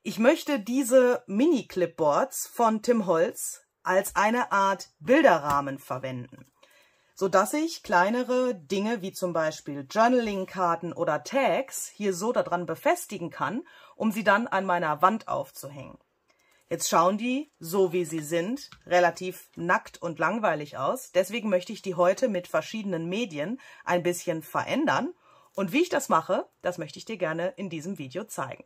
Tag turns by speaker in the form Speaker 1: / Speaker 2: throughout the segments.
Speaker 1: Ich möchte diese Mini-Clipboards von Tim Holtz als eine Art Bilderrahmen verwenden, sodass ich kleinere Dinge wie zum Beispiel Journaling-Karten oder Tags hier so daran befestigen kann, um sie dann an meiner Wand aufzuhängen. Jetzt schauen die, so wie sie sind, relativ nackt und langweilig aus. Deswegen möchte ich die heute mit verschiedenen Medien ein bisschen verändern. Und wie ich das mache, das möchte ich dir gerne in diesem Video zeigen.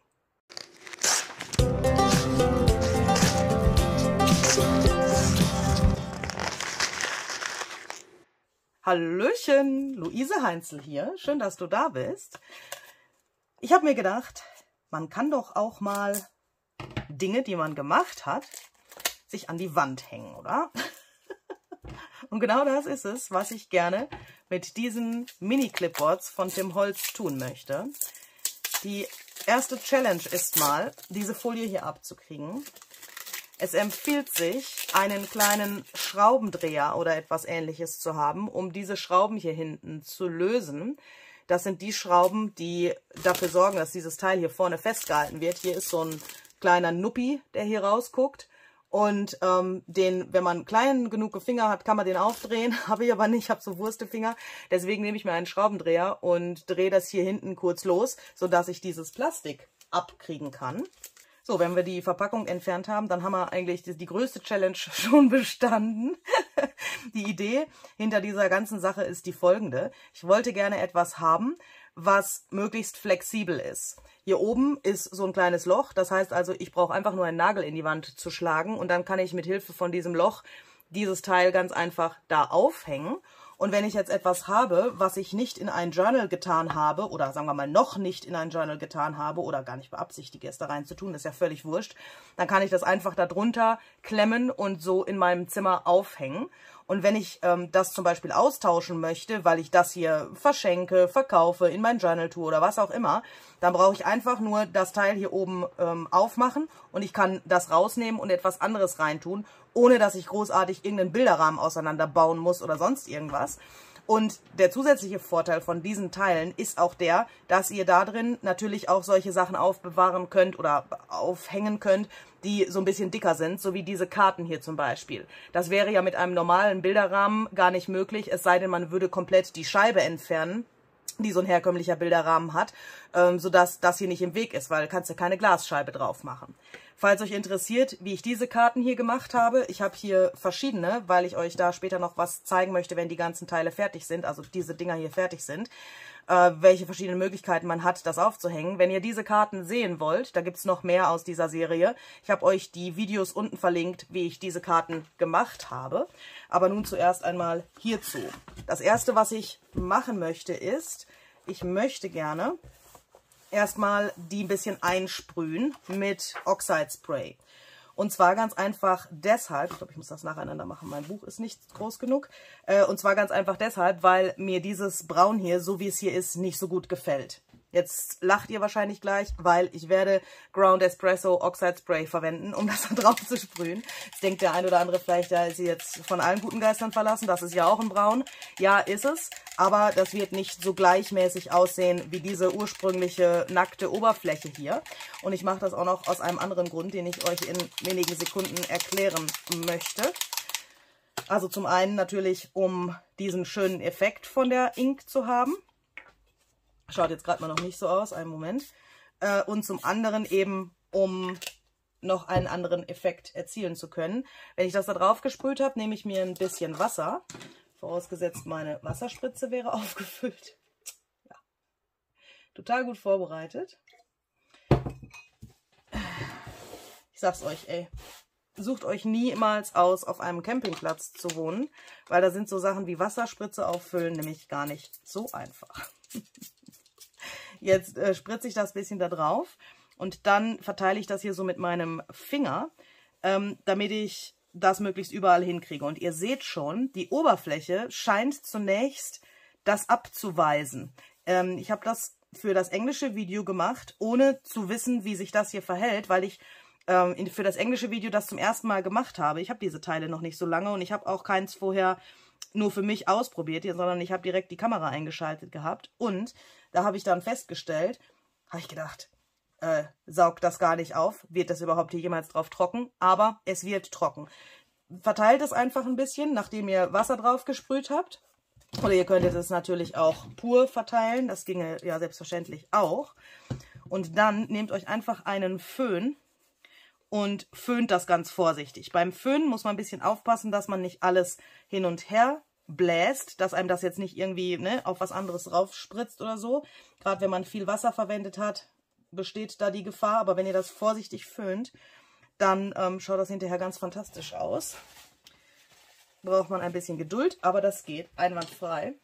Speaker 1: Hallöchen, Luise Heinzel hier. Schön, dass du da bist. Ich habe mir gedacht, man kann doch auch mal Dinge, die man gemacht hat, sich an die Wand hängen, oder? Und genau das ist es, was ich gerne mit diesen Mini-Clipboards von Tim Holtz tun möchte. Die erste Challenge ist mal, diese Folie hier abzukriegen. Es empfiehlt sich, einen kleinen Schraubendreher oder etwas Ähnliches zu haben, um diese Schrauben hier hinten zu lösen. Das sind die Schrauben, die dafür sorgen, dass dieses Teil hier vorne festgehalten wird. Hier ist so ein kleiner Nuppi, der hier rausguckt. Und wenn man klein genug Finger hat, kann man den aufdrehen. Habe ich aber nicht, ich habe so Wurstefinger. Deswegen nehme ich mir einen Schraubendreher und drehe das hier hinten kurz los, sodass ich dieses Plastik abkriegen kann. So, wenn wir die Verpackung entfernt haben, dann haben wir eigentlich die größte Challenge schon bestanden. Die Idee hinter dieser ganzen Sache ist die folgende. Ich wollte gerne etwas haben, was möglichst flexibel ist. Hier oben ist so ein kleines Loch, das heißt also, ich brauche einfach nur einen Nagel in die Wand zu schlagen und dann kann ich mit Hilfe von diesem Loch dieses Teil ganz einfach da aufhängen. Und wenn ich jetzt etwas habe, was ich nicht in ein Journal getan habe, oder sagen wir mal noch nicht in ein Journal getan habe, oder gar nicht beabsichtige, es da rein zu tun, das ist ja völlig wurscht, dann kann ich das einfach da drunter klemmen und so in meinem Zimmer aufhängen. Und wenn ich das zum Beispiel austauschen möchte, weil ich das hier verschenke, verkaufe, in mein Journal tue oder was auch immer, dann brauche ich einfach nur das Teil hier oben aufmachen und ich kann das rausnehmen und etwas anderes reintun, ohne dass ich großartig irgendeinen Bilderrahmen auseinanderbauen muss oder sonst irgendwas. Und der zusätzliche Vorteil von diesen Teilen ist auch der, dass ihr da drin natürlich auch solche Sachen aufbewahren könnt oder aufhängen könnt, die so ein bisschen dicker sind, so wie diese Karten hier zum Beispiel. Das wäre ja mit einem normalen Bilderrahmen gar nicht möglich, es sei denn, man würde komplett die Scheibe entfernen, die so ein herkömmlicher Bilderrahmen hat, sodass das hier nicht im Weg ist, weil du kannst ja keine Glasscheibe drauf machen. Falls euch interessiert, wie ich diese Karten hier gemacht habe, ich habe hier verschiedene, weil ich euch da später noch was zeigen möchte, wenn die ganzen Teile fertig sind, also diese Dinger hier fertig sind, welche verschiedenen Möglichkeiten man hat, das aufzuhängen. Wenn ihr diese Karten sehen wollt, da gibt es noch mehr aus dieser Serie. Ich habe euch die Videos unten verlinkt, wie ich diese Karten gemacht habe. Aber nun zuerst einmal hierzu. Das erste, was ich machen möchte, ist, ich möchte gerne erstmal die ein bisschen einsprühen mit Oxide Spray. Und zwar ganz einfach deshalb, ich glaube, ich muss das nacheinander machen, mein Buch ist nicht groß genug. Und zwar ganz einfach deshalb, weil mir dieses Braun hier, so wie es hier ist, nicht so gut gefällt. Jetzt lacht ihr wahrscheinlich gleich, weil ich werde Ground Espresso Oxide Spray verwenden, um das da drauf zu sprühen. Jetzt denkt der ein oder andere vielleicht, da ist sie jetzt von allen guten Geistern verlassen. Das ist ja auch ein Braun. Ja, ist es. Aber das wird nicht so gleichmäßig aussehen wie diese ursprüngliche nackte Oberfläche hier. Und ich mache das auch noch aus einem anderen Grund, den ich euch in wenigen Sekunden erklären möchte. Also zum einen natürlich, um diesen schönen Effekt von der Ink zu haben. Schaut jetzt gerade mal noch nicht so aus, einen Moment. Und zum anderen eben, um noch einen anderen Effekt erzielen zu können. Wenn ich das da drauf gesprüht habe, nehme ich mir ein bisschen Wasser. Vorausgesetzt, meine Wasserspritze wäre aufgefüllt. Ja. Total gut vorbereitet. Ich sag's euch, ey. Sucht euch niemals aus, auf einem Campingplatz zu wohnen, weil da sind so Sachen wie Wasserspritze auffüllen nämlich gar nicht so einfach. Jetzt spritze ich das bisschen da drauf und dann verteile ich das hier so mit meinem Finger, damit ich das möglichst überall hinkriege. Und ihr seht schon, die Oberfläche scheint zunächst das abzuweisen. Ich habe das für das englische Video gemacht, ohne zu wissen, wie sich das hier verhält, weil ich für das englische Video das zum ersten Mal gemacht habe. Ich habe diese Teile noch nicht so lange und ich habe auch keins vorher nur für mich ausprobiert, sondern ich habe direkt die Kamera eingeschaltet gehabt. Und da habe ich dann festgestellt, habe ich gedacht, saugt das gar nicht auf, wird das überhaupt hier jemals drauf trocken, aber es wird trocken. Verteilt es einfach ein bisschen, nachdem ihr Wasser drauf gesprüht habt. Oder ihr könntet es natürlich auch pur verteilen, das ginge ja selbstverständlich auch. Und dann nehmt euch einfach einen Föhn und föhnt das ganz vorsichtig. Beim Föhnen muss man ein bisschen aufpassen, dass man nicht alles hin und her bläst, dass einem das jetzt nicht irgendwie auf was anderes raufspritzt oder so. Gerade wenn man viel Wasser verwendet hat, besteht da die Gefahr. Aber wenn ihr das vorsichtig föhnt, dann schaut das hinterher ganz fantastisch aus. Braucht man ein bisschen Geduld, aber das geht einwandfrei.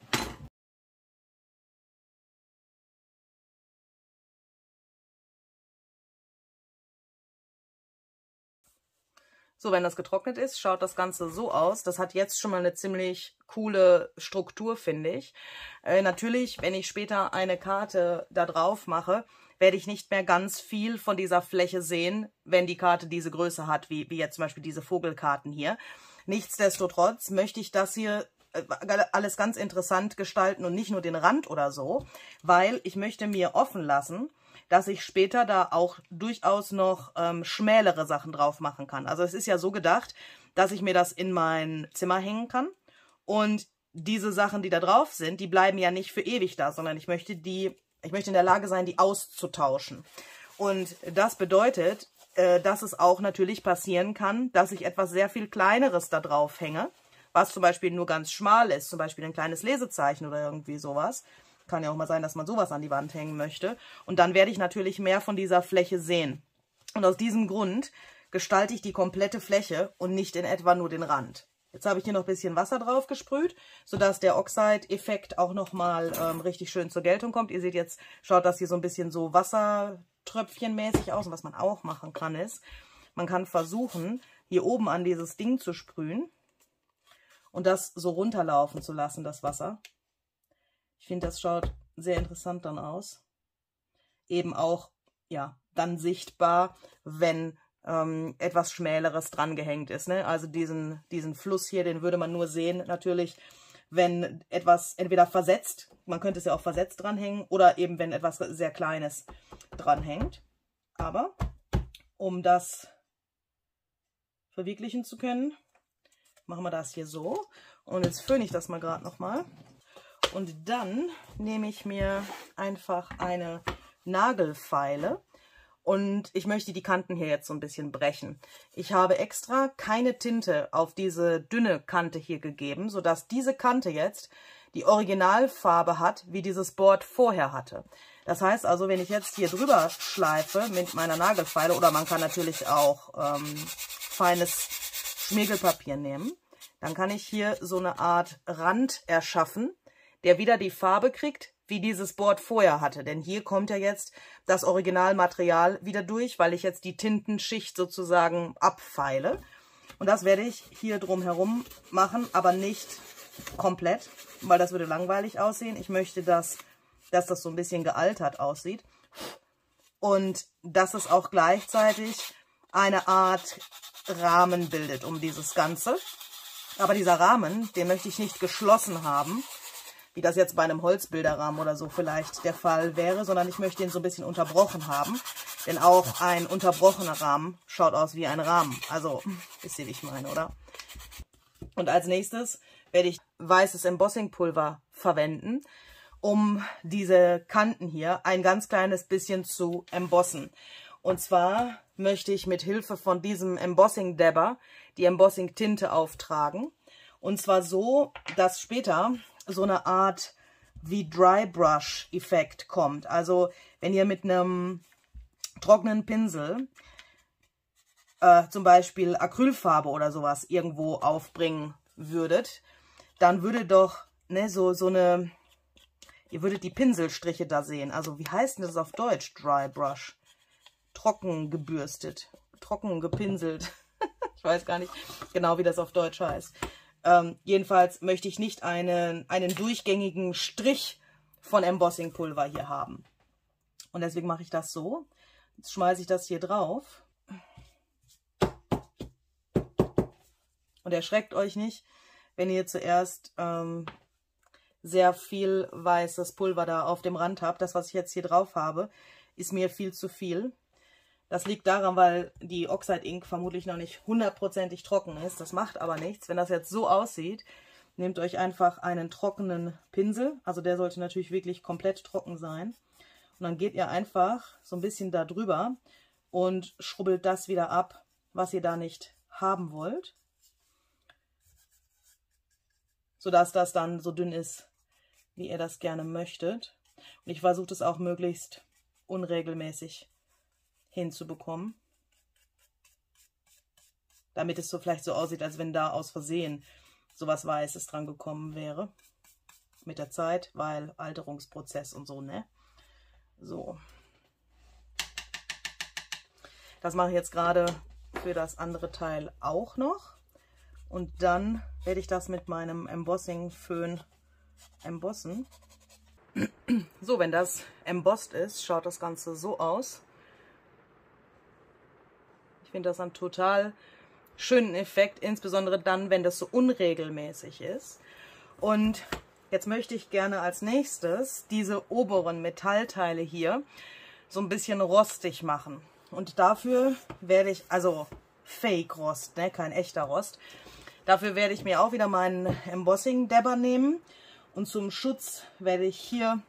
Speaker 1: So, wenn das getrocknet ist, schaut das Ganze so aus. Das hat jetzt schon mal eine ziemlich coole Struktur, finde ich. Natürlich, wenn ich später eine Karte da drauf mache, werde ich nicht mehr ganz viel von dieser Fläche sehen, wenn die Karte diese Größe hat, wie jetzt zum Beispiel diese Vogelkarten hier. Nichtsdestotrotz möchte ich das hier alles ganz interessant gestalten und nicht nur den Rand oder so, weil ich möchte mir offen lassen, dass ich später da auch durchaus noch schmälere Sachen drauf machen kann. Also es ist ja so gedacht, dass ich mir das in mein Zimmer hängen kann und diese Sachen, die da drauf sind, die bleiben ja nicht für ewig da, sondern ich möchte in der Lage sein, die auszutauschen. Und das bedeutet, dass es auch natürlich passieren kann, dass ich etwas sehr viel Kleineres da drauf hänge, was zum Beispiel nur ganz schmal ist, zum Beispiel ein kleines Lesezeichen oder irgendwie sowas. Kann ja auch mal sein, dass man sowas an die Wand hängen möchte. Und dann werde ich natürlich mehr von dieser Fläche sehen. Und aus diesem Grund gestalte ich die komplette Fläche und nicht in etwa nur den Rand. Jetzt habe ich hier noch ein bisschen Wasser drauf gesprüht, sodass der Oxide-Effekt auch nochmal richtig schön zur Geltung kommt. Ihr seht jetzt, schaut das hier so ein bisschen so wassertröpfchenmäßig aus. Und was man auch machen kann ist, man kann versuchen, hier oben an dieses Ding zu sprühen und das so runterlaufen zu lassen, das Wasser. Ich finde, das schaut sehr interessant dann aus. Eben auch, ja, dann sichtbar, wenn etwas Schmäleres dran gehängt ist. Ne? Also diesen Fluss hier, den würde man nur sehen, natürlich, wenn etwas entweder versetzt, man könnte es ja auch versetzt dranhängen, oder eben wenn etwas sehr Kleines dranhängt. Aber um das verwirklichen zu können, machen wir das hier so. Und jetzt föhne ich das mal gerade nochmal. Und dann nehme ich mir einfach eine Nagelfeile und ich möchte die Kanten hier jetzt so ein bisschen brechen. Ich habe extra keine Tinte auf diese dünne Kante hier gegeben, sodass diese Kante jetzt die Originalfarbe hat, wie dieses Board vorher hatte. Das heißt also, wenn ich jetzt hier drüber schleife mit meiner Nagelfeile, oder man kann natürlich auch feines Schmirgelpapier nehmen, dann kann ich hier so eine Art Rand erschaffen, der wieder die Farbe kriegt, wie dieses Board vorher hatte. Denn hier kommt ja jetzt das Originalmaterial wieder durch, weil ich jetzt die Tintenschicht sozusagen abfeile. Und das werde ich hier drumherum machen, aber nicht komplett, weil das würde langweilig aussehen. Ich möchte, dass das so ein bisschen gealtert aussieht. Und dass es auch gleichzeitig eine Art Rahmen bildet um dieses Ganze. Aber dieser Rahmen, den möchte ich nicht geschlossen haben, wie das jetzt bei einem Holzbilderrahmen oder so vielleicht der Fall wäre, sondern ich möchte ihn so ein bisschen unterbrochen haben. Denn auch ein unterbrochener Rahmen schaut aus wie ein Rahmen. Also, wisst ihr, wie ich meine, oder? Und als nächstes werde ich weißes Embossingpulver verwenden, um diese Kanten hier ein ganz kleines bisschen zu embossen. Und zwar möchte ich mit Hilfe von diesem Embossing Dabber die Embossing Tinte auftragen. Und zwar so, dass später so eine Art wie Dry Brush Effekt kommt. Also wenn ihr mit einem trockenen Pinsel zum Beispiel Acrylfarbe oder sowas irgendwo aufbringen würdet, dann würde doch ihr würdet die Pinselstriche da sehen. Also wie heißt denn das auf Deutsch? Dry Brush. Trocken gebürstet. Trocken gepinselt. Ich weiß gar nicht genau, wie das auf Deutsch heißt. Jedenfalls möchte ich nicht einen durchgängigen Strich von Embossingpulver hier haben. Und deswegen mache ich das so. Jetzt schmeiße ich das hier drauf. Und erschreckt euch nicht, wenn ihr zuerst sehr viel weißes Pulver da auf dem Rand habt. Das, was ich jetzt hier drauf habe, ist mir viel zu viel. Das liegt daran, weil die Oxide Ink vermutlich noch nicht 100%ig trocken ist. Das macht aber nichts. Wenn das jetzt so aussieht, nehmt euch einfach einen trockenen Pinsel. Also der sollte natürlich wirklich komplett trocken sein. Und dann geht ihr einfach so ein bisschen da drüber und schrubbelt das wieder ab, was ihr da nicht haben wollt. Sodass das dann so dünn ist, wie ihr das gerne möchtet. Und ich versuche das auch möglichst unregelmäßig hinzubekommen, damit es so vielleicht so aussieht, als wenn da aus Versehen sowas Weißes dran gekommen wäre mit der Zeit, weil Alterungsprozess und so, ne? So. Das mache ich jetzt gerade für das andere Teil auch noch und dann werde ich das mit meinem Embossing-Föhn embossen. So, wenn das embossed ist, schaut das Ganze so aus. Ich finde das einen total schönen Effekt, insbesondere dann, wenn das so unregelmäßig ist. Und jetzt möchte ich gerne als nächstes diese oberen Metallteile hier so ein bisschen rostig machen. Und dafür werde ich, also Fake Rost, ne, kein echter Rost, dafür werde ich mir auch wieder meinen Embossing Dabber nehmen. Und zum Schutz werde ich hier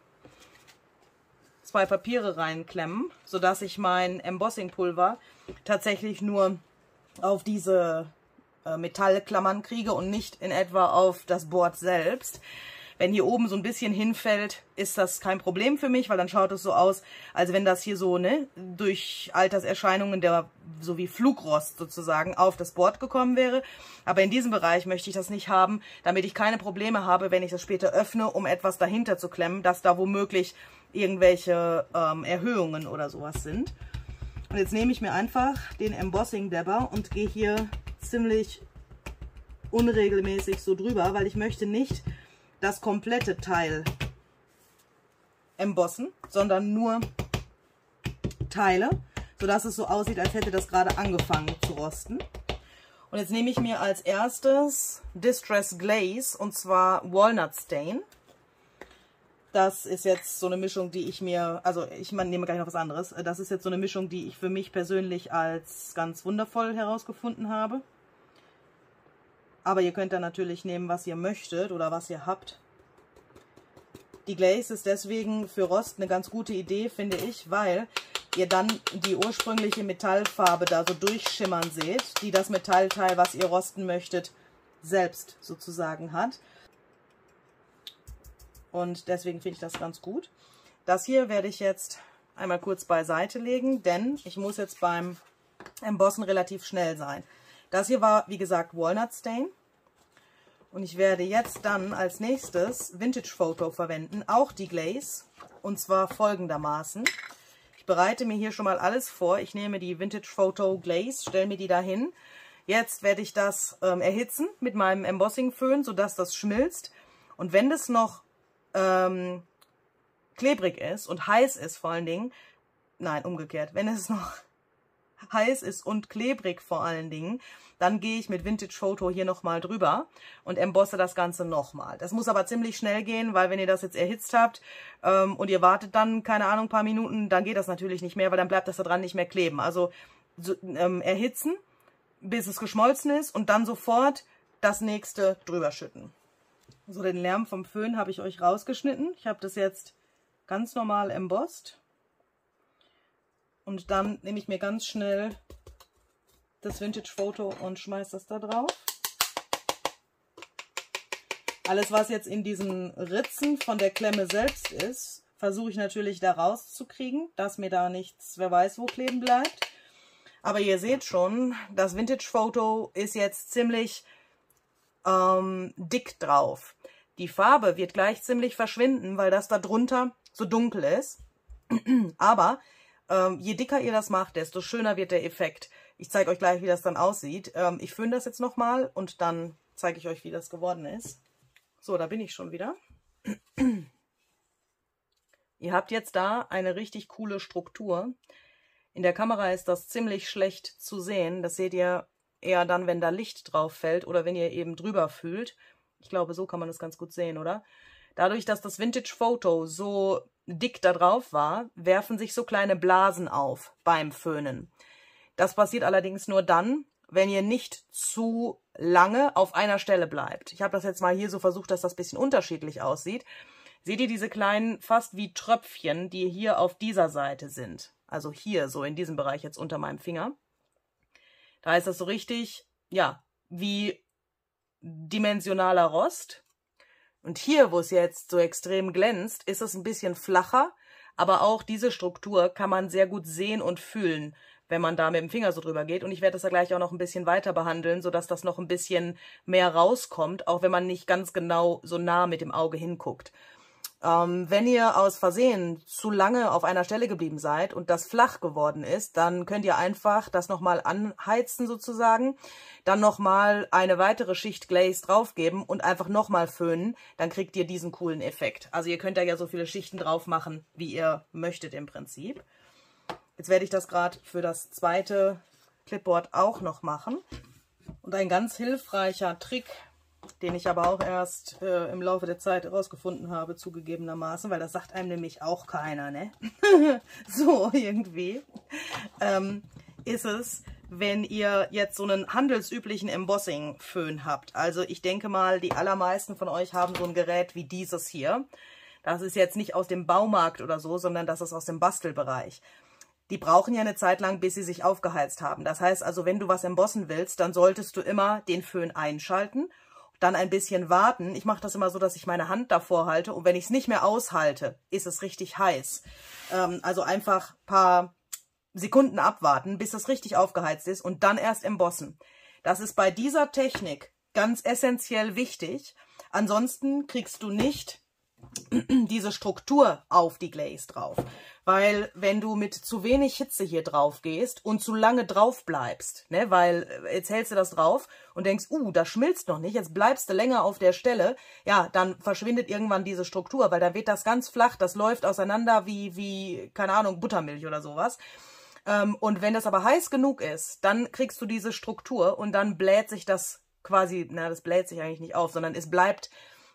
Speaker 1: 2 Papiere reinklemmen, sodass ich mein Embossing-Pulver tatsächlich nur auf diese Metallklammern kriege und nicht in etwa auf das Board selbst. Wenn hier oben so ein bisschen hinfällt, ist das kein Problem für mich, weil dann schaut es so aus, als wenn das hier so, ne, durch Alterserscheinungen so wie Flugrost sozusagen auf das Board gekommen wäre. Aber in diesem Bereich möchte ich das nicht haben, damit ich keine Probleme habe, wenn ich das später öffne, um etwas dahinter zu klemmen, dass da womöglich irgendwelche Erhöhungen oder sowas sind. Und jetzt nehme ich mir einfach den Embossing Dabber und gehe hier ziemlich unregelmäßig so drüber, weil ich möchte nicht das komplette Teil embossen, sondern nur Teile, sodass es so aussieht, als hätte das gerade angefangen zu rosten. Und jetzt nehme ich mir als erstes Distress Glaze, und zwar Walnut Stain. Das ist jetzt so eine Mischung, die ich mir, also ich nehme gleich noch was anderes. Das ist jetzt so eine Mischung, die ich für mich persönlich als ganz wundervoll herausgefunden habe. Aber ihr könnt da natürlich nehmen, was ihr möchtet oder was ihr habt. Die Glaze ist deswegen für Rost eine ganz gute Idee, finde ich, weil ihr dann die ursprüngliche Metallfarbe da so durchschimmern seht, die das Metallteil, was ihr rosten möchtet, selbst sozusagen hat. Und deswegen finde ich das ganz gut. Das hier werde ich jetzt einmal kurz beiseite legen, denn ich muss jetzt beim Embossen relativ schnell sein. Das hier war, wie gesagt, Walnut Stain. Und ich werde jetzt dann als nächstes Vintage Photo verwenden, auch die Glaze. Und zwar folgendermaßen. Ich bereite mir hier schon mal alles vor. Ich nehme die Vintage Photo Glaze, stelle mir die dahin. Jetzt werde ich das erhitzen mit meinem Embossing-Föhn, sodass das schmilzt. Und wenn das noch klebrig ist und heiß ist vor allen Dingen, nein, umgekehrt, wenn es noch heiß ist und klebrig vor allen Dingen, dann gehe ich mit Vintage Photo hier nochmal drüber und embosse das Ganze nochmal. Das muss aber ziemlich schnell gehen, weil wenn ihr das jetzt erhitzt habt und ihr wartet dann, keine Ahnung, ein paar Minuten, dann geht das natürlich nicht mehr, weil dann bleibt das da dran nicht mehr kleben. Also so, erhitzen, bis es geschmolzen ist und dann sofort das nächste drüber schütten. So, den Lärm vom Föhn habe ich euch rausgeschnitten. Ich habe das jetzt ganz normal embossed. Und dann nehme ich mir ganz schnell das Vintage Photo und schmeiße das da drauf. Alles, was jetzt in diesen Ritzen von der Klemme selbst ist, versuche ich natürlich da rauszukriegen, dass mir da nichts, wer weiß wo, kleben bleibt. Aber ihr seht schon, das Vintage Photo ist jetzt ziemlich dick drauf. Die Farbe wird gleich ziemlich verschwinden, weil das da drunter so dunkel ist. Aber je dicker ihr das macht, desto schöner wird der Effekt. Ich zeige euch gleich, wie das dann aussieht. Ich föhne das jetzt nochmal und dann zeige ich euch, wie das geworden ist. So, da bin ich schon wieder. Ihr habt jetzt da eine richtig coole Struktur. In der Kamera ist das ziemlich schlecht zu sehen. Das seht ihr eher dann, wenn da Licht drauf fällt oder wenn ihr eben drüber fühlt. Ich glaube, so kann man das ganz gut sehen, oder? Dadurch, dass das Vintage Photo so dick da drauf war, werfen sich so kleine Blasen auf beim Föhnen. Das passiert allerdings nur dann, wenn ihr nicht zu lange auf einer Stelle bleibt. Ich habe das jetzt mal hier so versucht, dass das ein bisschen unterschiedlich aussieht. Seht ihr diese kleinen, fast wie Tröpfchen, die hier auf dieser Seite sind? Also hier, so in diesem Bereich jetzt unter meinem Finger. Da ist das so richtig, ja, wie dimensionaler Rost. Und hier, wo es jetzt so extrem glänzt, ist es ein bisschen flacher, aber auch diese Struktur kann man sehr gut sehen und fühlen, wenn man da mit dem Finger so drüber geht. Und ich werde das ja gleich auch noch ein bisschen weiter behandeln, sodass das noch ein bisschen mehr rauskommt, auch wenn man nicht ganz genau so nah mit dem Auge hinguckt. Wenn ihr aus Versehen zu lange auf einer Stelle geblieben seid und das flach geworden ist, dann könnt ihr einfach das nochmal anheizen sozusagen, dann nochmal eine weitere Schicht Glaze draufgeben und einfach nochmal föhnen, dann kriegt ihr diesen coolen Effekt. Also ihr könnt da ja so viele Schichten drauf machen, wie ihr möchtet im Prinzip. Jetzt werde ich das gerade für das zweite Clipboard auch noch machen. Und ein ganz hilfreicher Trick, den ich aber auch erst im Laufe der Zeit herausgefunden habe, zugegebenermaßen, weil das sagt einem nämlich auch keiner, ne? So irgendwie, ist es, wenn ihr jetzt so einen handelsüblichen Embossing-Föhn habt. Also ich denke mal, die allermeisten von euch haben so ein Gerät wie dieses hier. Das ist jetzt nicht aus dem Baumarkt oder so, sondern das ist aus dem Bastelbereich. Die brauchen ja eine Zeit lang, bis sie sich aufgeheizt haben. Das heißt also, wenn du was embossen willst, dann solltest du immer den Föhn einschalten, dann ein bisschen warten. Ich mache das immer so, dass ich meine Hand davor halte und wenn ich es nicht mehr aushalte, ist es richtig heiß. Also einfach ein paar Sekunden abwarten, bis es richtig aufgeheizt ist und dann erst embossen. Das ist bei dieser Technik ganz essentiell wichtig. Ansonsten kriegst du nicht diese Struktur auf die Glaze drauf. Weil wenn du mit zu wenig Hitze hier drauf gehst und zu lange drauf bleibst, ne, weil jetzt hältst du das drauf und denkst, das schmilzt noch nicht, jetzt bleibst du länger auf der Stelle, ja, dann verschwindet irgendwann diese Struktur, weil da wird das ganz flach, das läuft auseinander wie keine Ahnung, Buttermilch oder sowas. Und wenn das aber heiß genug ist, dann kriegst du diese Struktur und dann bläht sich das quasi, das bläht sich eigentlich nicht auf, sondern es bleibt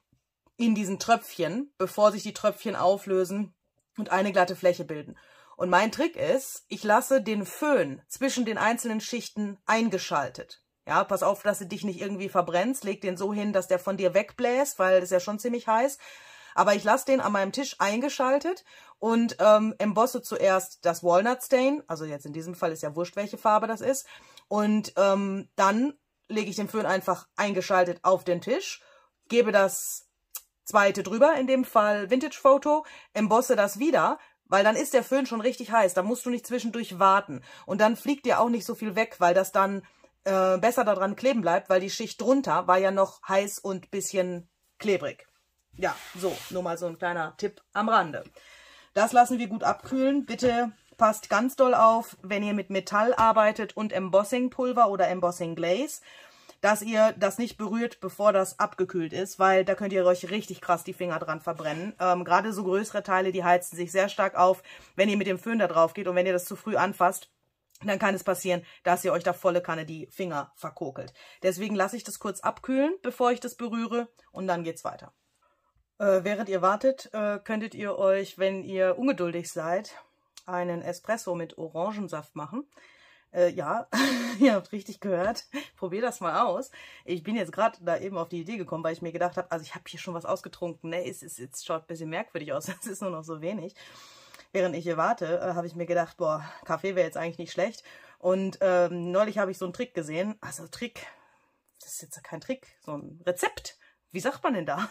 Speaker 1: in diesen Tröpfchen, bevor sich die Tröpfchen auflösen und eine glatte Fläche bilden. Und mein Trick ist, ich lasse den Föhn zwischen den einzelnen Schichten eingeschaltet. Ja, pass auf, dass du dich nicht irgendwie verbrennst. Leg den so hin, dass der von dir wegbläst, weil das ist ja schon ziemlich heiß. Aber ich lasse den an meinem Tisch eingeschaltet und embosse zuerst das Walnut Stain. Also jetzt in diesem Fall ist ja wurscht, welche Farbe das ist. Und dann lege ich den Föhn einfach eingeschaltet auf den Tisch, gebe das zweite drüber, in dem Fall Vintage Photo, embosse das wieder, weil dann ist der Föhn schon richtig heiß, da musst du nicht zwischendurch warten. Und dann fliegt dir auch nicht so viel weg, weil das dann besser daran kleben bleibt, weil die Schicht drunter war ja noch heiß und bisschen klebrig. Ja, so, nur mal so ein kleiner Tipp am Rande. Das lassen wir gut abkühlen. Bitte passt ganz doll auf, wenn ihr mit Metall arbeitet und Embossing-Pulver oder Embossing-Glaze, dass ihr das nicht berührt, bevor das abgekühlt ist, weil da könnt ihr euch richtig krass die Finger dran verbrennen. Gerade so größere Teile, die heizen sich sehr stark auf, wenn ihr mit dem Föhn da drauf geht und wenn ihr das zu früh anfasst, dann kann es passieren, dass ihr euch da volle Kanne die Finger verkokelt. Deswegen lasse ich das kurz abkühlen, bevor ich das berühre und dann geht's weiter. Während ihr wartet, könntet ihr euch, wenn ihr ungeduldig seid, einen Espresso mit Orangensaft machen. Ja, ihr habt richtig gehört. Probier das mal aus. Ich bin jetzt gerade da eben auf die Idee gekommen, weil ich mir gedacht habe, also ich habe hier schon was ausgetrunken. Ne? Es schaut ein bisschen merkwürdig aus, es ist nur noch so wenig. Während ich hier warte, habe ich mir gedacht, boah, Kaffee wäre jetzt eigentlich nicht schlecht. Und neulich habe ich so einen Trick gesehen. Also Trick, das ist jetzt kein Trick, so ein Rezept. Wie sagt man denn da?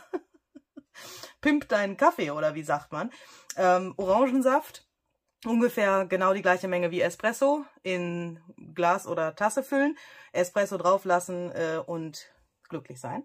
Speaker 1: Pimp deinen Kaffee oder wie sagt man? Orangensaft. Ungefähr genau die gleiche Menge wie Espresso in Glas oder Tasse füllen, Espresso drauflassen und glücklich sein.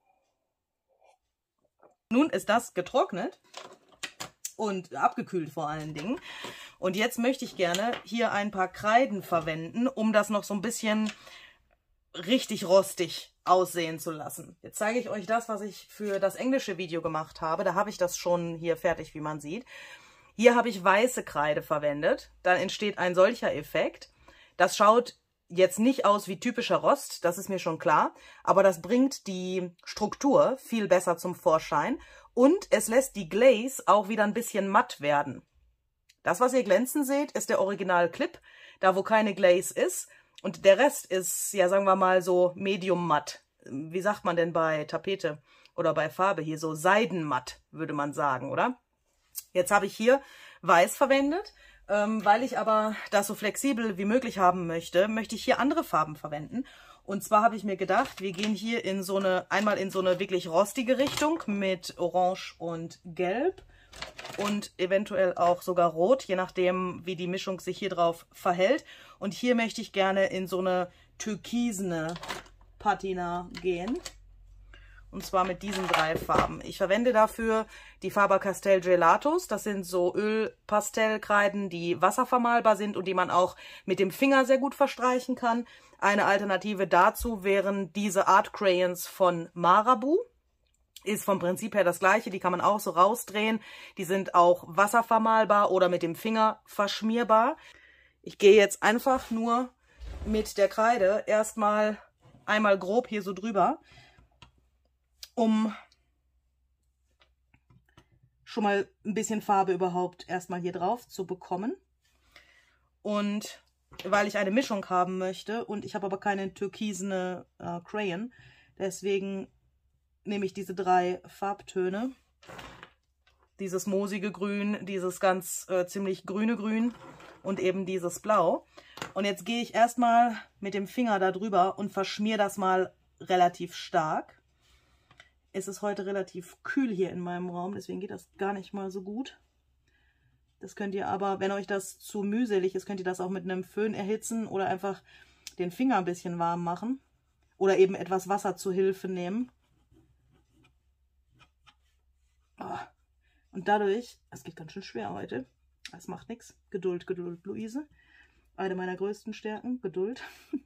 Speaker 1: Nun ist das getrocknet und abgekühlt vor allen Dingen. Und jetzt möchte ich gerne hier ein paar Kreiden verwenden, um das noch so ein bisschen richtig rostig aussehen zu lassen. Jetzt zeige ich euch das, was ich für das englische Video gemacht habe. Da habe ich das schon hier fertig, wie man sieht. Hier habe ich weiße Kreide verwendet, dann entsteht ein solcher Effekt. Das schaut jetzt nicht aus wie typischer Rost, das ist mir schon klar, aber das bringt die Struktur viel besser zum Vorschein Und es lässt die Glaze auch wieder ein bisschen matt werden. Das, was ihr glänzen seht, ist der Original-Clip, da wo keine Glaze ist. Und der Rest ist, ja, sagen wir mal so medium matt. Wie sagt man denn bei Tapete oder bei Farbe hier? So seidenmatt, würde man sagen, oder? Jetzt habe ich hier Weiß verwendet. Weil ich aber das so flexibel wie möglich haben möchte, möchte ich hier andere Farben verwenden. Und zwar habe ich mir gedacht, wir gehen hier in so eine, einmal in so eine wirklich rostige Richtung mit Orange und Gelb und eventuell auch sogar Rot, je nachdem, wie die Mischung sich hier drauf verhält. Und hier möchte ich gerne in so eine türkisene Patina gehen. Und zwar mit diesen 3 Farben. Ich verwende dafür die Faber-Castell Gelatos. Das sind so Ölpastellkreiden, die wasservermalbar sind und die man auch mit dem Finger sehr gut verstreichen kann. Eine Alternative dazu wären diese Art Crayons von Marabu. Ist vom Prinzip her das gleiche. Die kann man auch so rausdrehen. Die sind auch wasservermalbar oder mit dem Finger verschmierbar. Ich gehe jetzt einfach nur mit der Kreide erstmal einmal grob hier so drüber, um schon mal ein bisschen Farbe überhaupt erstmal hier drauf zu bekommen. Und weil ich eine Mischung haben möchte und ich habe aber keine türkisene Crayon, deswegen nehme ich diese 3 Farbtöne. Dieses moosige Grün, dieses ganz ziemlich grüne Grün und eben dieses Blau. Und jetzt gehe ich erstmal mit dem Finger da drüber und verschmiere das mal relativ stark. Es ist heute relativ kühl hier in meinem Raum, deswegen geht das gar nicht mal so gut. Das könnt ihr aber, wenn euch das zu mühselig ist, könnt ihr das auch mit einem Föhn erhitzen oder einfach den Finger ein bisschen warm machen. Oder eben etwas Wasser zu Hilfe nehmen. Oh. Und dadurch, es geht ganz schön schwer heute, das macht nichts. Geduld, Geduld, Luise. Eine meiner größten Stärken, Geduld.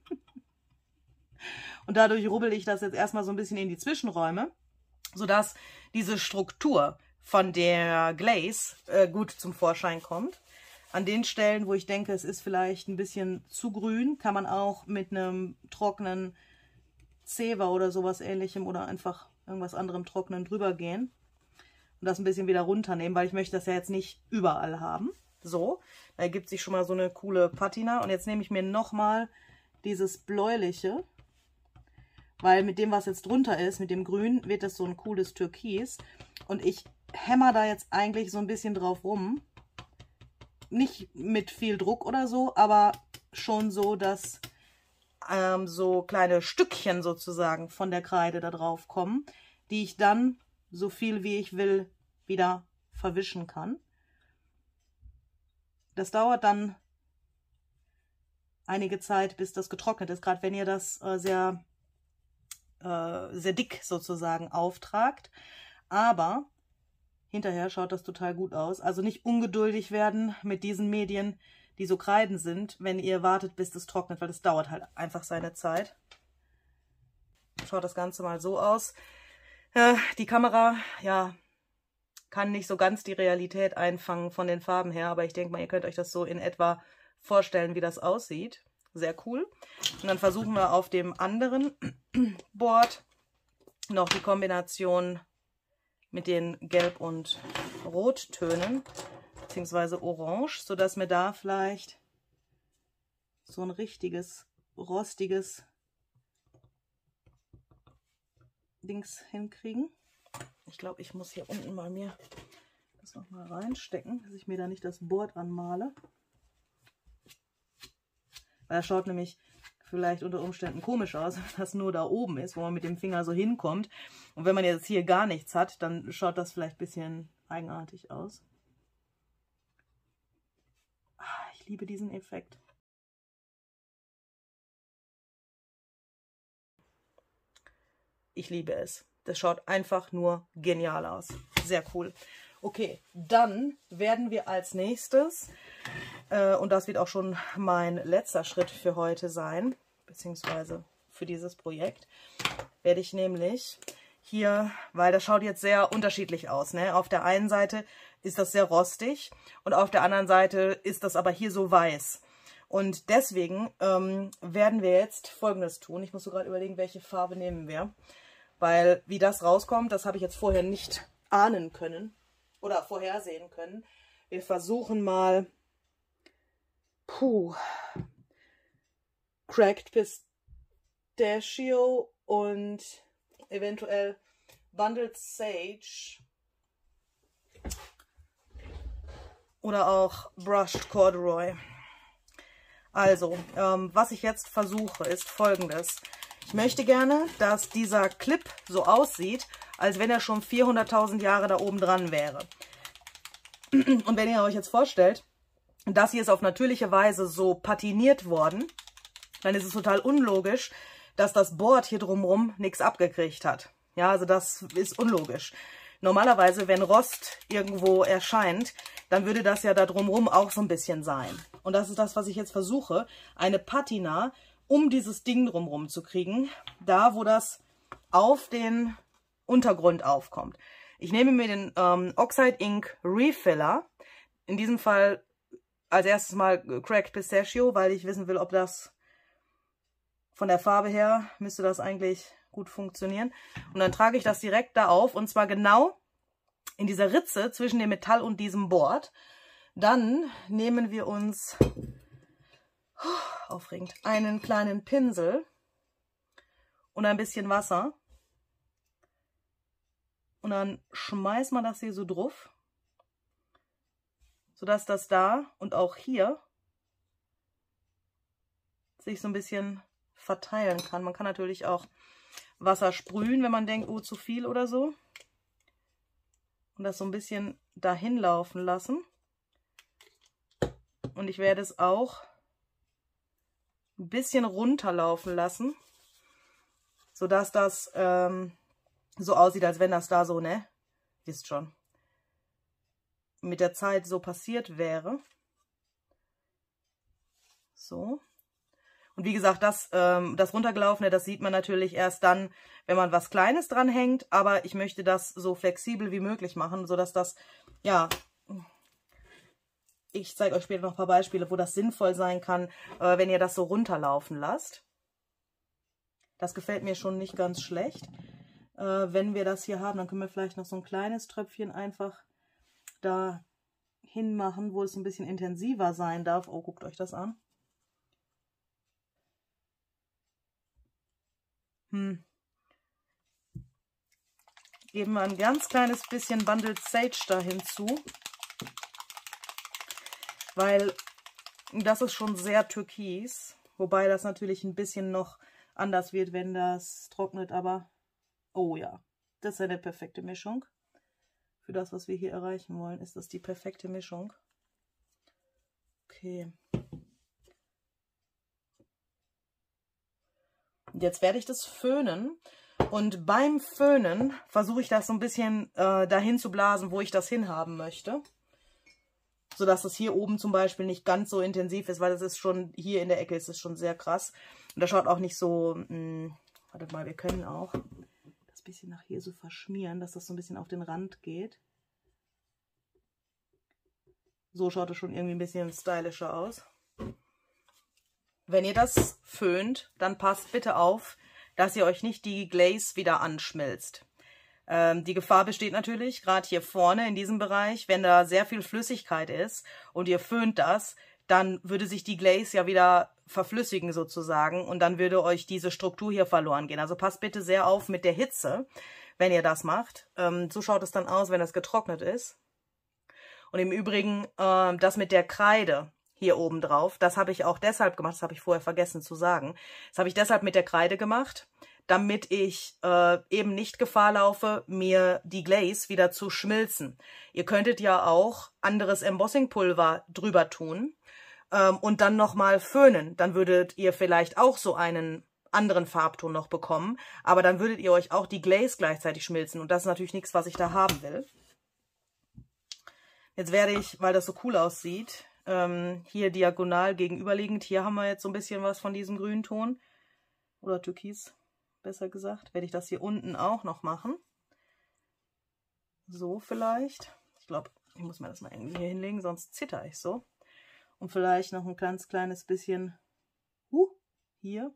Speaker 1: Und dadurch rubbel ich das jetzt erstmal so ein bisschen in die Zwischenräume, sodass diese Struktur von der Glaze gut zum Vorschein kommt. An den Stellen, wo ich denke, es ist vielleicht ein bisschen zu grün, kann man auch mit einem trockenen Zewa oder sowas Ähnlichem oder einfach irgendwas anderem Trockenen drüber gehen und das ein bisschen wieder runternehmen, weil ich möchte das ja jetzt nicht überall haben. So, da ergibt sich schon mal so eine coole Patina. Und jetzt nehme ich mir nochmal dieses bläuliche, weil mit dem, was jetzt drunter ist, mit dem Grün, wird das so ein cooles Türkis. Und ich hämmer da jetzt eigentlich so ein bisschen drauf rum. Nicht mit viel Druck oder so, aber schon so, dass so kleine Stückchen sozusagen von der Kreide da drauf kommen, die ich dann, so viel wie ich will, wieder verwischen kann. Das dauert dann einige Zeit, bis das getrocknet ist, gerade wenn ihr das sehr dick sozusagen auftragt. Aber hinterher schaut das total gut aus. Also nicht ungeduldig werden mit diesen Medien, die so Kreiden sind, wenn ihr wartet, bis das trocknet, weil das dauert halt einfach seine Zeit. Schaut das Ganze mal so aus. Die Kamera, ja, kann nicht so ganz die Realität einfangen von den Farben her, aber ich denke mal, ihr könnt euch das so in etwa vorstellen, wie das aussieht. Sehr cool. Und dann versuchen wir auf dem anderen Board noch die Kombination mit den Gelb- und Rottönen, beziehungsweise Orange, sodass wir da vielleicht so ein richtiges, rostiges Dings hinkriegen. Ich glaube, ich muss hier unten mal mir das nochmal reinstecken, dass ich mir da nicht das Board anmale. Weil das schaut nämlich vielleicht unter Umständen komisch aus, wenn das nur da oben ist, wo man mit dem Finger so hinkommt. Und wenn man jetzt hier gar nichts hat, dann schaut das vielleicht ein bisschen eigenartig aus. Ich liebe diesen Effekt. Ich liebe es. Das schaut einfach nur genial aus. Sehr cool. Okay, dann werden wir als nächstes, und das wird auch schon mein letzter Schritt für heute sein, beziehungsweise für dieses Projekt, werde ich nämlich hier, weil das schaut jetzt sehr unterschiedlich aus, ne? Auf der einen Seite ist das sehr rostig und auf der anderen Seite ist das aber hier so weiß. Und deswegen werden wir jetzt Folgendes tun. Ich muss so gerade überlegen, welche Farbe nehmen wir. Weil wie das rauskommt, das habe ich jetzt vorher nicht ahnen können oder vorhersehen können. Wir versuchen mal Cracked Pistachio und eventuell Bundled Sage oder auch Brushed Corduroy. Also, was ich jetzt versuche, ist Folgendes. Ich möchte gerne, dass dieser Clip so aussieht, als wenn er schon 400.000 Jahre da oben dran wäre. Und wenn ihr euch jetzt vorstellt, das hier ist auf natürliche Weise so patiniert worden, dann ist es total unlogisch, dass das Board hier drumherum nichts abgekriegt hat. Ja, also das ist unlogisch. Normalerweise, wenn Rost irgendwo erscheint, dann würde das ja da drumherum auch so ein bisschen sein. Und das ist das, was ich jetzt versuche, eine Patina um dieses Ding drumherum zu kriegen, da wo das auf den Untergrund aufkommt. Ich nehme mir den Oxide Ink Refiller, in diesem Fall als erstes mal Cracked Pistachio, weil ich wissen will, ob das von der Farbe her, müsste das eigentlich gut funktionieren. Und dann trage ich das direkt da auf, und zwar genau in dieser Ritze zwischen dem Metall und diesem Board. Dann nehmen wir uns, aufregend, einen kleinen Pinsel und ein bisschen Wasser. Und dann schmeißt man das hier so drauf, sodass das da und auch hier sich so ein bisschen verteilen kann. Man kann natürlich auch Wasser sprühen, wenn man denkt, oh, zu viel oder so. Und das so ein bisschen dahin laufen lassen. Und ich werde es auch ein bisschen runterlaufen lassen, sodass das so aussieht, als wenn das da so, ne, wisst schon, mit der Zeit so passiert wäre. So. Und wie gesagt, das runtergelaufene, das sieht man natürlich erst dann, wenn man was Kleines dran hängt. Aber ich möchte das so flexibel wie möglich machen, sodass das, ja, ich zeige euch später noch ein paar Beispiele, wo das sinnvoll sein kann, wenn ihr das so runterlaufen lasst. Das gefällt mir schon nicht ganz schlecht. Wenn wir das hier haben, dann können wir vielleicht noch so ein kleines Tröpfchen einfach da hinmachen, wo es ein bisschen intensiver sein darf. Oh, guckt euch das an. Geben wir ein ganz kleines bisschen Bundled Sage da hinzu, weil das ist schon sehr türkis, wobei das natürlich ein bisschen noch anders wird, wenn das trocknet, aber oh ja, das ist eine perfekte Mischung. Für das, was wir hier erreichen wollen, ist das die perfekte Mischung. Okay. Jetzt werde ich das föhnen, und beim Föhnen versuche ich das so ein bisschen dahin zu blasen, wo ich das hinhaben möchte. Sodass das hier oben zum Beispiel nicht ganz so intensiv ist, weil das ist schon, hier in der Ecke ist es schon sehr krass. Und das schaut auch nicht so, wartet mal, wir können auch das bisschen nach hier so verschmieren, dass das so ein bisschen auf den Rand geht. So schaut es schon irgendwie ein bisschen stylischer aus. Wenn ihr das föhnt, dann passt bitte auf, dass ihr euch nicht die Glaze wieder anschmilzt. Die Gefahr besteht natürlich, gerade hier vorne in diesem Bereich, wenn da sehr viel Flüssigkeit ist und ihr föhnt das, dann würde sich die Glaze ja wieder verflüssigen sozusagen und dann würde euch diese Struktur hier verloren gehen. Also passt bitte sehr auf mit der Hitze, wenn ihr das macht. So schaut es dann aus, wenn es getrocknet ist. Und im Übrigen, das mit der Kreide hier oben drauf, das habe ich auch deshalb gemacht, das habe ich vorher vergessen zu sagen. Das habe ich deshalb mit der Kreide gemacht, damit ich eben nicht Gefahr laufe, mir die Glaze wieder zu schmilzen. Ihr könntet ja auch anderes Embossingpulver drüber tun und dann nochmal föhnen. Dann würdet ihr vielleicht auch so einen anderen Farbton noch bekommen, aber dann würdet ihr euch auch die Glaze gleichzeitig schmilzen und das ist natürlich nichts, was ich da haben will. Jetzt werde ich, weil das so cool aussieht, hier diagonal gegenüberliegend, hier haben wir jetzt so ein bisschen was von diesem Grünton oder Türkis, besser gesagt, werde ich das hier unten auch noch machen. So vielleicht. Ich glaube, ich muss mir das mal irgendwie hier hinlegen, sonst zitter ich so. Und vielleicht noch ein ganz kleines bisschen hier.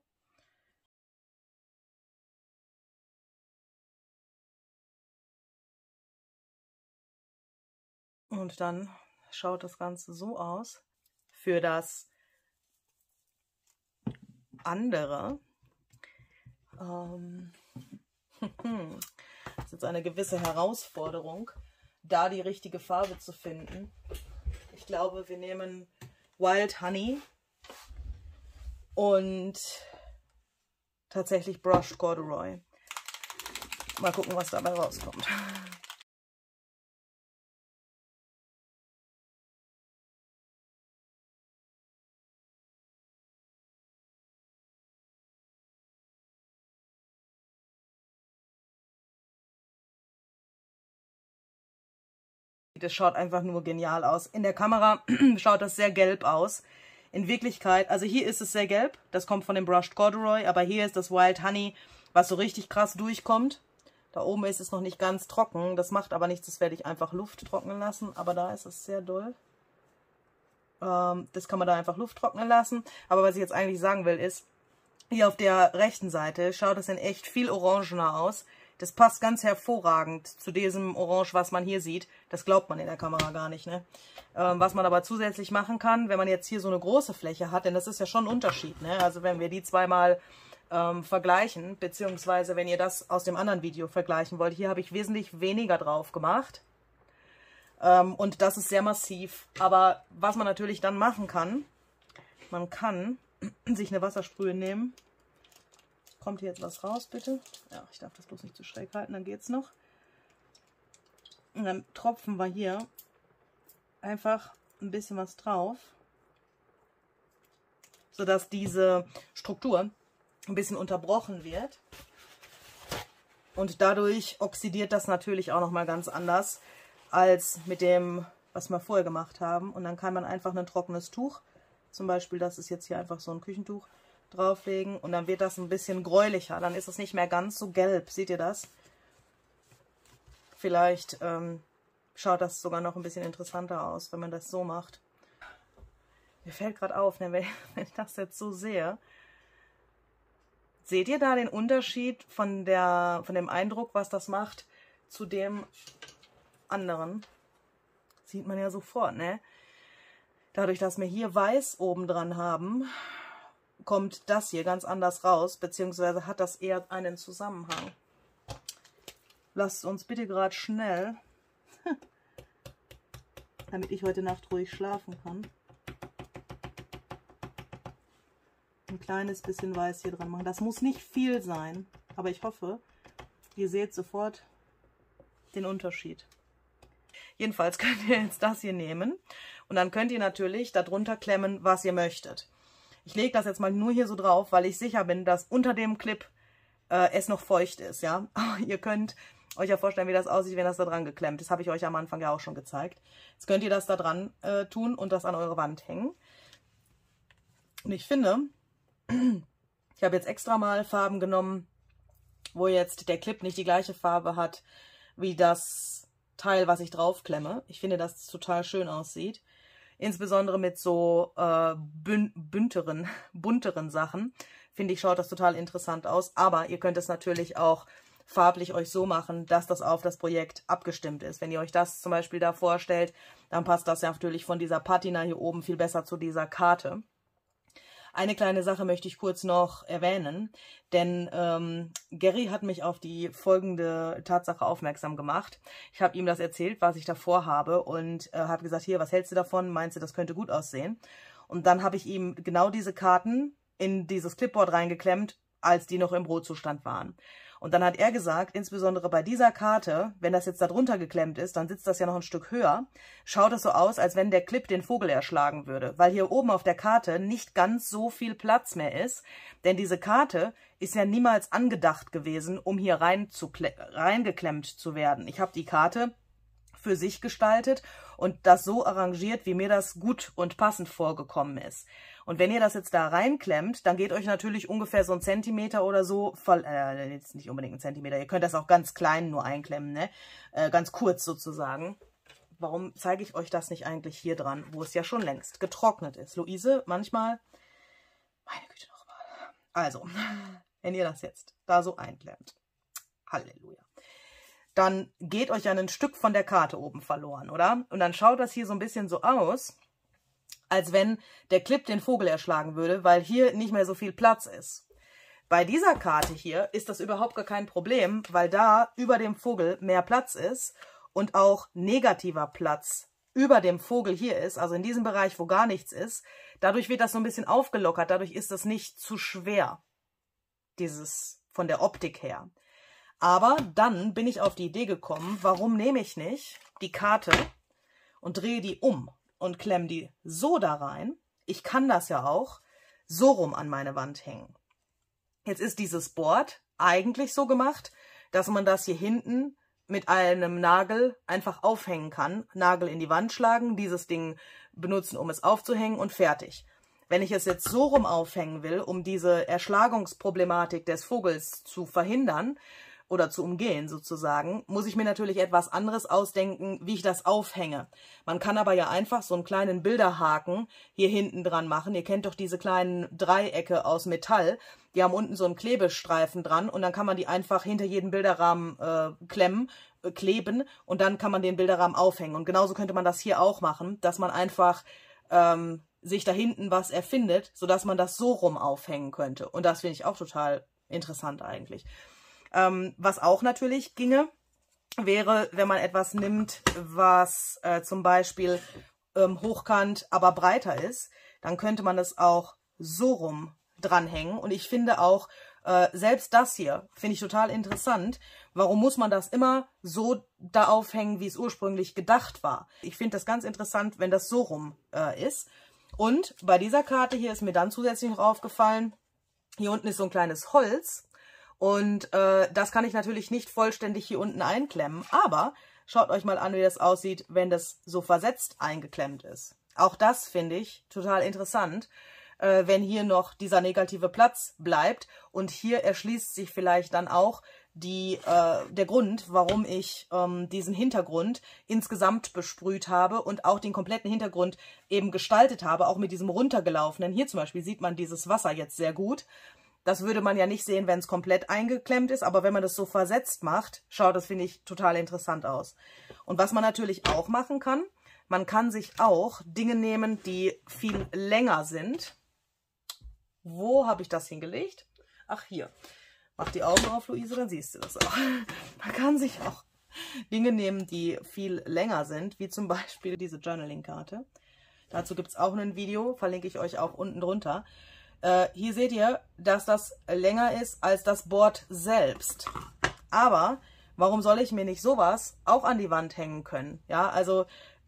Speaker 1: Und dann schaut das Ganze so aus. Für das andere das ist jetzt eine gewisse Herausforderung, da die richtige Farbe zu finden. Ich glaube, wir nehmen Wild Honey und tatsächlich Brushed Corduroy. Mal gucken, was dabei rauskommt. Das schaut einfach nur genial aus. In der Kamera schaut das sehr gelb aus. In Wirklichkeit, also hier ist es sehr gelb, das kommt von dem Brushed Corduroy, aber hier ist das Wild Honey, was so richtig krass durchkommt. Da oben ist es noch nicht ganz trocken, das macht aber nichts, das werde ich einfach Luft trocknen lassen, aber da ist es sehr doll. Das kann man da einfach Luft trocknen lassen, aber was ich jetzt eigentlich sagen will ist, hier auf der rechten Seite schaut es in echt viel orangener aus. Das passt ganz hervorragend zu diesem Orange, was man hier sieht. Das glaubt man in der Kamera gar nicht, ne? Was man aber zusätzlich machen kann, wenn man jetzt hier so eine große Fläche hat, denn das ist ja schon ein Unterschied, ne? Also wenn wir die zweimal vergleichen, beziehungsweise wenn ihr das aus dem anderen Video vergleichen wollt, hier habe ich wesentlich weniger drauf gemacht. Und das ist sehr massiv. Aber was man natürlich dann machen kann, man kann sich eine Wassersprühe nehmen. Kommt hier jetzt was raus, bitte? Ja, ich darf das bloß nicht zu schräg halten, dann geht's noch. Und dann tropfen wir hier einfach ein bisschen was drauf, sodass diese Struktur ein bisschen unterbrochen wird. Und dadurch oxidiert das natürlich auch nochmal ganz anders als mit dem, was wir vorher gemacht haben. Und dann kann man einfach ein trockenes Tuch, zum Beispiel das ist jetzt hier einfach so ein Küchentuch, drauflegen und dann wird das ein bisschen gräulicher. Dann ist es nicht mehr ganz so gelb. Seht ihr das? Vielleicht schaut das sogar noch ein bisschen interessanter aus, wenn man das so macht. Mir fällt gerade auf, ne, wenn ich das jetzt so sehe. Seht ihr da den Unterschied von dem Eindruck, was das macht, zu dem anderen? Sieht man ja sofort, ne? Dadurch, dass wir hier weiß oben dran haben, kommt das hier ganz anders raus, beziehungsweise hat das eher einen Zusammenhang. Lasst uns bitte gerade schnell, damit ich heute Nacht ruhig schlafen kann, ein kleines bisschen Weiß hier dran machen. Das muss nicht viel sein, aber ich hoffe, ihr seht sofort den Unterschied. Jedenfalls könnt ihr jetzt das hier nehmen und dann könnt ihr natürlich darunter klemmen, was ihr möchtet. Ich lege das jetzt mal nur hier so drauf, weil ich sicher bin, dass unter dem Clip es noch feucht ist, ja. Aber ihr könnt euch ja vorstellen, wie das aussieht, wenn das da dran geklemmt ist. Habe ich euch am Anfang ja auch schon gezeigt. Jetzt könnt ihr das da dran tun und das an eure Wand hängen. Und ich finde, ich habe jetzt extra mal Farben genommen, wo jetzt der Clip nicht die gleiche Farbe hat wie das Teil, was ich draufklemme. Ich finde, dass es total schön aussieht. Insbesondere mit so bunteren Sachen, finde ich, schaut das total interessant aus. Aber ihr könnt es natürlich auch farblich euch so machen, dass das auf das Projekt abgestimmt ist. Wenn ihr euch das zum Beispiel da vorstellt, dann passt das ja natürlich von dieser Patina hier oben viel besser zu dieser Karte. Eine kleine Sache möchte ich kurz noch erwähnen, denn Gary hat mich auf die folgende Tatsache aufmerksam gemacht. Ich habe ihm das erzählt, was ich davor habe und habe gesagt, hier, was hältst du davon? Meinst du, das könnte gut aussehen? Und dann habe ich ihm genau diese Karten in dieses Clipboard reingeklemmt, als die noch im Rohzustand waren. Und dann hat er gesagt, insbesondere bei dieser Karte, wenn das jetzt da drunter geklemmt ist, dann sitzt das ja noch ein Stück höher, schaut es so aus, als wenn der Clip den Vogel erschlagen würde, weil hier oben auf der Karte nicht ganz so viel Platz mehr ist, denn diese Karte ist ja niemals angedacht gewesen, um hier reingeklemmt zu werden. Ich habe die Karte für sich gestaltet und das so arrangiert, wie mir das gut und passend vorgekommen ist. Und wenn ihr das jetzt da reinklemmt, dann geht euch natürlich ungefähr so ein Zentimeter oder so, jetzt nicht unbedingt ein Zentimeter, ihr könnt das auch ganz klein nur einklemmen, ne? Ganz kurz sozusagen. Warum zeige ich euch das nicht eigentlich hier dran, wo es ja schon längst getrocknet ist? Luise, manchmal, meine Güte nochmal. Also, wenn ihr das jetzt da so einklemmt, Halleluja, dann geht euch ja ein Stück von der Karte oben verloren, oder? Und dann schaut das hier so ein bisschen so aus, als wenn der Clip den Vogel erschlagen würde, weil hier nicht mehr so viel Platz ist. Bei dieser Karte hier ist das überhaupt gar kein Problem, weil da über dem Vogel mehr Platz ist und auch negativer Platz über dem Vogel hier ist, also in diesem Bereich, wo gar nichts ist. Dadurch wird das so ein bisschen aufgelockert, dadurch ist das nicht zu schwer, dieses von der Optik her. Aber dann bin ich auf die Idee gekommen, warum nehme ich nicht die Karte und drehe die um und klemme die so da rein. Ich kann das ja auch so rum an meine Wand hängen. Jetzt ist dieses Board eigentlich so gemacht, dass man das hier hinten mit einem Nagel einfach aufhängen kann. Nagel in die Wand schlagen, dieses Ding benutzen, um es aufzuhängen und fertig. Wenn ich es jetzt so rum aufhängen will, um diese Erschlagungsproblematik des Vogels zu verhindern oder zu umgehen sozusagen, muss ich mir natürlich etwas anderes ausdenken, wie ich das aufhänge. Man kann aber ja einfach so einen kleinen Bilderhaken hier hinten dran machen. Ihr kennt doch diese kleinen Dreiecke aus Metall. Die haben unten so einen Klebestreifen dran und dann kann man die einfach hinter jeden Bilderrahmen kleben und dann kann man den Bilderrahmen aufhängen. Und genauso könnte man das hier auch machen, dass man einfach sich da hinten was erfindet, sodass man das so rum aufhängen könnte. Und das finde ich auch total interessant eigentlich. Was auch natürlich ginge, wäre, wenn man etwas nimmt, was zum Beispiel hochkant, aber breiter ist, dann könnte man das auch so rum dranhängen. Und ich finde auch, selbst das hier finde ich total interessant. Warum muss man das immer so da aufhängen, wie es ursprünglich gedacht war? Ich finde das ganz interessant, wenn das so rum ist. Und bei dieser Karte hier ist mir dann zusätzlich noch aufgefallen, hier unten ist so ein kleines Holz. Und das kann ich natürlich nicht vollständig hier unten einklemmen, aber schaut euch mal an, wie das aussieht, wenn das so versetzt eingeklemmt ist. Auch das finde ich total interessant, wenn hier noch dieser negative Platz bleibt. Und hier erschließt sich vielleicht dann auch der Grund, warum ich diesen Hintergrund insgesamt besprüht habe und auch den kompletten Hintergrund eben gestaltet habe, auch mit diesem runtergelaufenen. Hier zum Beispiel sieht man dieses Wasser jetzt sehr gut. Das würde man ja nicht sehen, wenn es komplett eingeklemmt ist, aber wenn man das so versetzt macht, schaut das, finde ich, total interessant aus. Und was man natürlich auch machen kann, man kann sich auch Dinge nehmen, die viel länger sind. Wo habe ich das hingelegt? Ach, hier. Mach die Augen auf, Luise, dann siehst du das auch. Man kann sich auch Dinge nehmen, die viel länger sind, wie zum Beispiel diese Journaling-Karte. Dazu gibt es auch ein Video, verlinke ich euch auch unten drunter. Hier seht ihr, dass das länger ist als das Board selbst. Aber warum soll ich mir nicht sowas auch an die Wand hängen können? Ja, also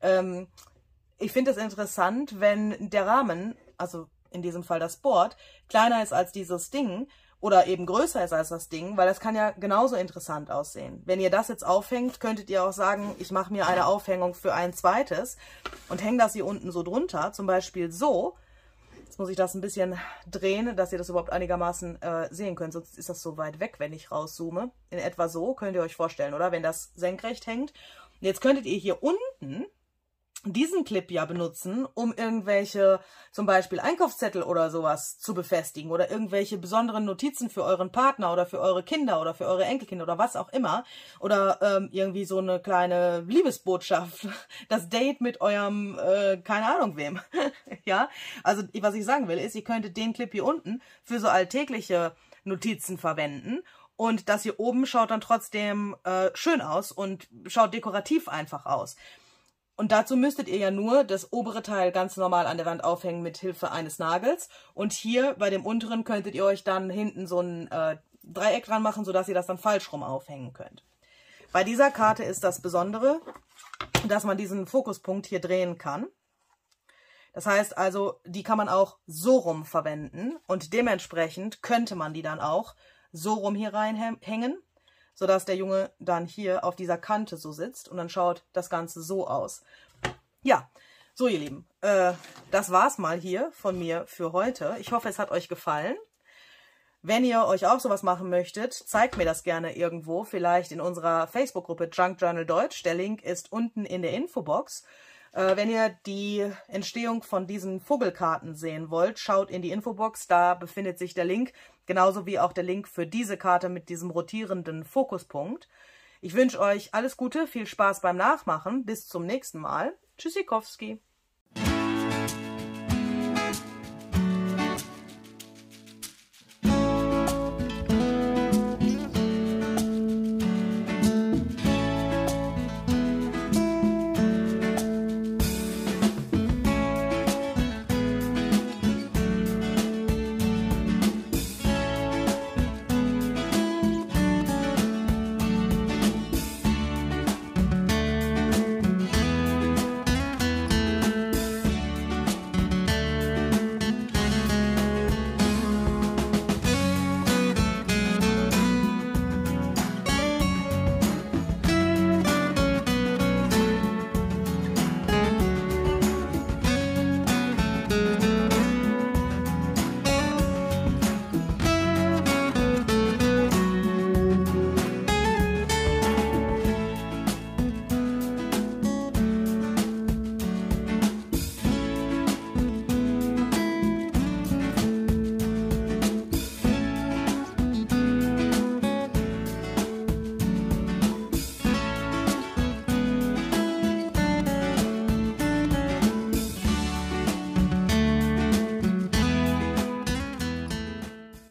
Speaker 1: ich finde es interessant, wenn der Rahmen, also in diesem Fall das Board, kleiner ist als dieses Ding oder eben größer ist als das Ding, weil das kann ja genauso interessant aussehen. Wenn ihr das jetzt aufhängt, könntet ihr auch sagen, ich mache mir eine Aufhängung für ein zweites und hänge das hier unten so drunter, zum Beispiel so. Jetzt muss ich das ein bisschen drehen, dass ihr das überhaupt einigermaßen sehen könnt. Sonst ist das so weit weg, wenn ich rauszoome. In etwa so, könnt ihr euch vorstellen, oder? Wenn das senkrecht hängt. Und jetzt könntet ihr hier unten diesen Clip ja benutzen, um irgendwelche, zum Beispiel Einkaufszettel oder sowas zu befestigen oder irgendwelche besonderen Notizen für euren Partner oder für eure Kinder oder für eure Enkelkinder oder was auch immer oder irgendwie so eine kleine Liebesbotschaft, das Date mit eurem, keine Ahnung wem, ja, also was ich sagen will ist, ihr könntet den Clip hier unten für so alltägliche Notizen verwenden. Und das hier oben schaut dann trotzdem schön aus und schaut dekorativ einfach aus. Und dazu müsstet ihr ja nur das obere Teil ganz normal an der Wand aufhängen mit Hilfe eines Nagels. Und hier bei dem unteren könntet ihr euch dann hinten so ein Dreieck dran machen, sodass ihr das dann falsch rum aufhängen könnt. Bei dieser Karte ist das Besondere, dass man diesen Fokuspunkt hier drehen kann. Das heißt also, die kann man auch so rum verwenden und dementsprechend könnte man die dann auch so rum hier reinhängen, sodass der Junge dann hier auf dieser Kante so sitzt und dann schaut das Ganze so aus. Ja, so ihr Lieben, das war's mal hier von mir für heute. Ich hoffe, es hat euch gefallen. Wenn ihr euch auch sowas machen möchtet, zeigt mir das gerne irgendwo, vielleicht in unserer Facebook-Gruppe Junk Journal Deutsch. Der Link ist unten in der Infobox. Wenn ihr die Entstehung von diesen Vogelkarten sehen wollt, schaut in die Infobox, da befindet sich der Link, genauso wie auch der Link für diese Karte mit diesem rotierenden Fokuspunkt. Ich wünsche euch alles Gute, viel Spaß beim Nachmachen. Bis zum nächsten Mal. Tschüssikowski.